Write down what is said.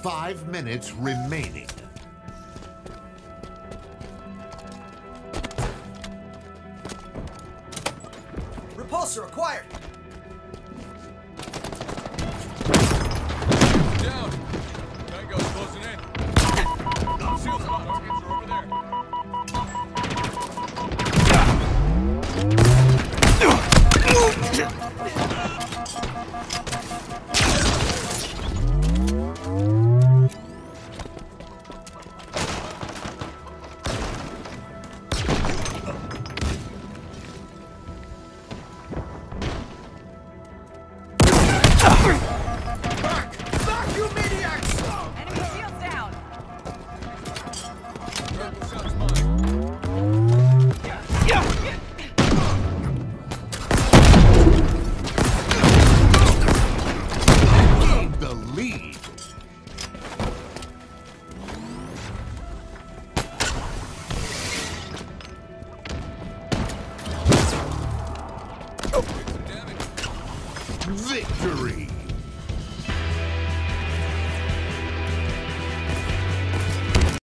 5 minutes remaining. Repulsor acquired! Down! Tango's closing in. Shield spot targets are over there. Back, you maniacs! Enemy shields down. Purple shot's mine. Gain the lead. Damage. Victory.